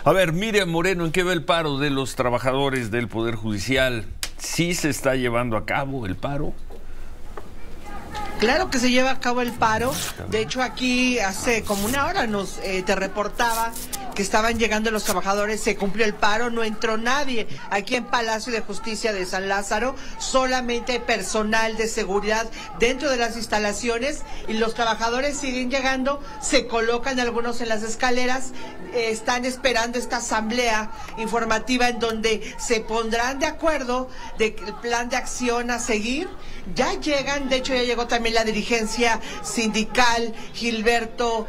A ver, Miriam Moreno, ¿en qué va el paro de los trabajadores del Poder Judicial? ¿Sí se está llevando a cabo el paro? Claro que se lleva a cabo el paro. De hecho, aquí hace como una hora te reportaba que estaban llegando los trabajadores, se cumplió el paro, no entró nadie aquí en Palacio de Justicia de San Lázaro, solamente personal de seguridad dentro de las instalaciones, y los trabajadores siguen llegando, se colocan algunos en las escaleras, están esperando esta asamblea informativa en donde se pondrán de acuerdo del plan de acción a seguir. Ya llegan, de hecho ya llegó también la dirigencia sindical, Gilberto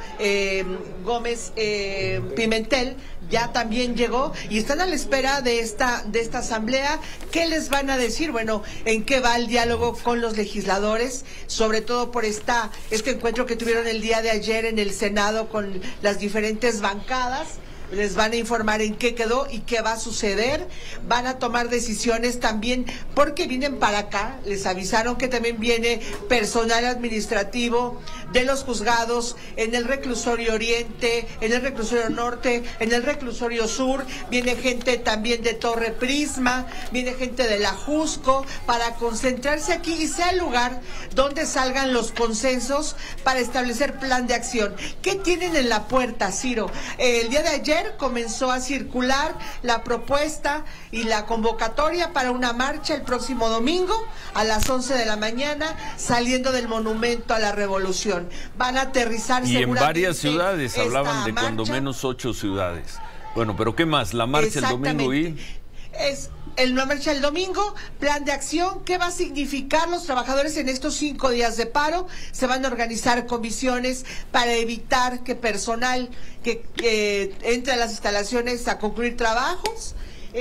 Gómez Pimentel, ya también llegó y están a la espera de esta asamblea. ¿Qué les van a decir? Bueno, ¿en qué va el diálogo con los legisladores? Sobre todo por este encuentro que tuvieron el día de ayer en el Senado con las diferentes bancadas. Les van a informar en qué quedó y qué va a suceder. Van a tomar decisiones también porque vienen para acá. Les avisaron que también viene personal administrativo de los juzgados en el reclusorio oriente, en el reclusorio norte, en el reclusorio sur. Viene gente también de Torre Prisma, viene gente de la Jusco para concentrarse aquí y sea el lugar donde salgan los consensos para establecer plan de acción. ¿Qué tienen en la puerta, Ciro? El día de ayer comenzó a circular la propuesta y la convocatoria para una marcha el próximo domingo a las 11 de la mañana saliendo del Monumento a la Revolución. Van a aterrizar y en varias ciudades, hablaban de cuando menos 8 ciudades. Bueno, pero ¿qué más? La marcha el domingo y... Es la marcha el domingo, plan de acción. ¿Qué va a significar los trabajadores en estos 5 días de paro? Se van a organizar comisiones para evitar que personal que entre a las instalaciones a concluir trabajos.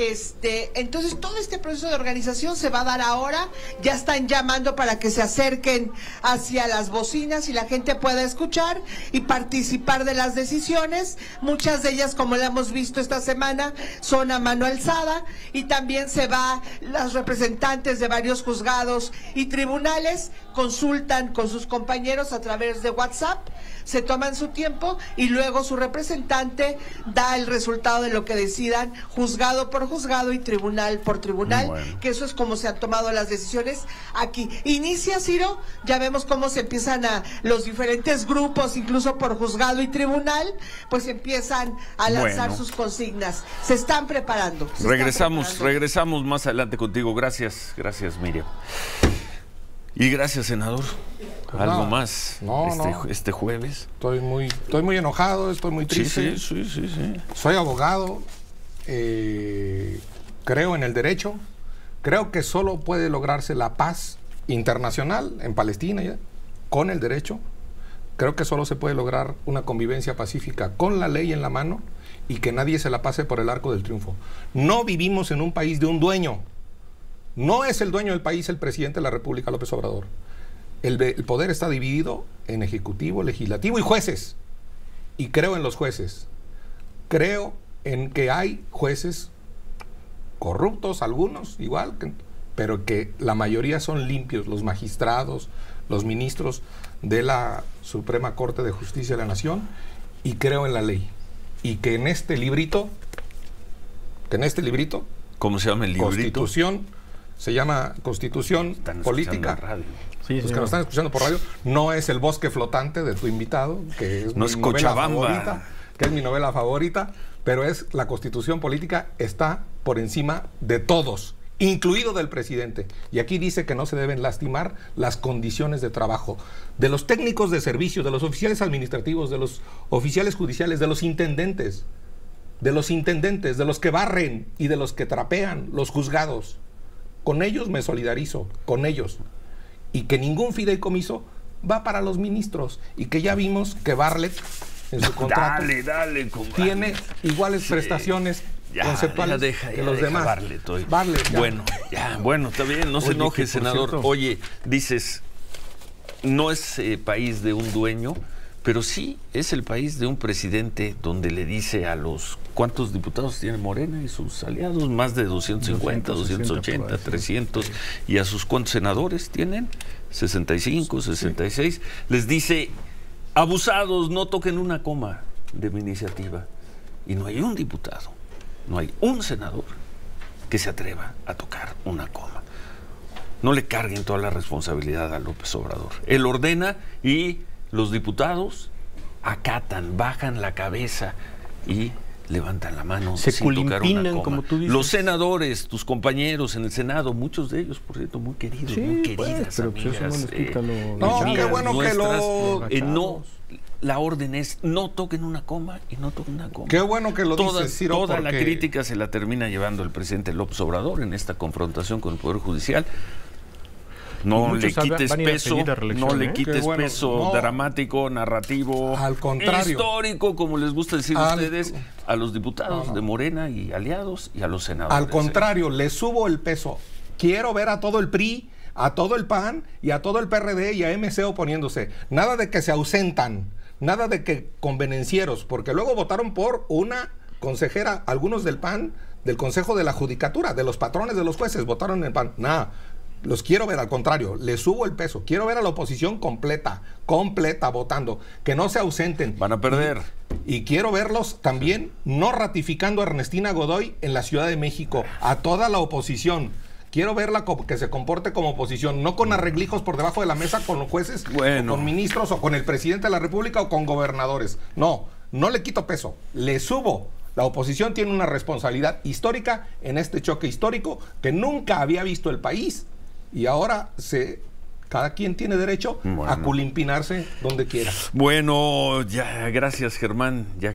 Entonces todo este proceso de organización se va a dar ahora. Ya están llamando para que se acerquen hacia las bocinas y la gente pueda escuchar y participar de las decisiones. Muchas de ellas, como la hemos visto esta semana, son a mano alzada, y también las representantes de varios juzgados y tribunales consultan con sus compañeros a través de WhatsApp, se toman su tiempo y luego su representante da el resultado de lo que decidan, juzgado por juzgado y tribunal por tribunal. Bueno, que eso es como se han tomado las decisiones aquí. Inicia, Ciro, ya vemos cómo se empiezan los diferentes grupos, incluso por juzgado y tribunal, pues empiezan a lanzar sus consignas. Se están preparando. Regresamos más adelante contigo. Gracias, Miriam. Y gracias, senador. Pues ¿algo más este jueves? Estoy muy enojado, estoy muy triste. Sí. Soy abogado, creo en el derecho, creo que solo puede lograrse la paz internacional en Palestina con el derecho. Creo que solo se puede lograr una convivencia pacífica con la ley en la mano y que nadie se la pase por el arco del triunfo. No vivimos en un país de un dueño. No es el dueño del país el presidente de la República, López Obrador. El poder está dividido en ejecutivo, legislativo y jueces. Y creo en los jueces. Creo en que hay jueces corruptos, algunos igual, pero que la mayoría son limpios, los magistrados, los ministros de la Suprema Corte de Justicia de la Nación, y creo en la ley. Y que en este librito, ¿cómo se llama el librito? Constitución. Se llama Constitución Política. Sí, los que nos están escuchando por radio, no es El Bosque Flotante de tu invitado, que es mi novela favorita, pero es la Constitución Política, está por encima de todos, incluido del presidente. Y aquí dice que no se deben lastimar las condiciones de trabajo de los técnicos de servicio, de los oficiales administrativos, de los oficiales judiciales, de los intendentes, de los que barren y de los que trapean, los juzgados. Con ellos me solidarizo, con ellos. Y que ningún fideicomiso va para los ministros. Y que ya vimos que Bartlett, en su contrato, tiene iguales prestaciones conceptuales que los demás. Bartlett, bueno, está bien, no se enoje, senador. Cierto, oye, dices, no es país de un dueño, pero sí es el país de un presidente donde le dice a los... ¿Cuántos diputados tiene Morena y sus aliados? Más de 250, 280, 300. ¿Y a sus cuántos senadores tienen? 65, 66. Sí. Les dice, abusados, no toquen una coma de mi iniciativa. y no hay un diputado, no hay un senador que se atreva a tocar una coma. No le carguen toda la responsabilidad a López Obrador. Él ordena y los diputados acatan, bajan la cabeza y levantan la mano se sin tocar una coma. como tú dices. Los senadores, tus compañeros en el Senado, muchos de ellos, por cierto, muy queridos, sí, muy queridas pero pues eso no les quita lo no, amigas, qué bueno nuestras, que lo... no, la orden es no toquen una coma y no toquen una coma. Qué bueno que lo dices, Ciro, toda porque... la crítica se la termina llevando el presidente López Obrador en esta confrontación con el Poder Judicial. No le quites peso, no le quites peso dramático, narrativo, al contrario, histórico, como les gusta decir a ustedes, a los diputados de Morena y aliados y a los senadores. Al contrario, le subo el peso. Quiero ver a todo el PRI, a todo el PAN y a todo el PRD y a MC oponiéndose. Nada de que se ausentan, nada de que convenencieros, porque luego votaron por una consejera, algunos del PAN, del Consejo de la Judicatura, de los patrones de los jueces, votaron en el PAN. Nada. Los quiero ver, al contrario, le subo el peso. Quiero ver a la oposición completa votando, que no se ausenten. Van a perder. Y quiero verlos también no ratificando a Ernestina Godoy en la Ciudad de México, a toda la oposición. Quiero verla que se comporte como oposición, no con arreglijos por debajo de la mesa con los jueces, o con ministros, o con el presidente de la República, o con gobernadores. No, no le quito peso, le subo. La oposición tiene una responsabilidad histórica en este choque histórico que nunca había visto el país. Y ahora cada quien tiene derecho a culimpinarse donde quiera. Bueno, ya, gracias, Germán. Ya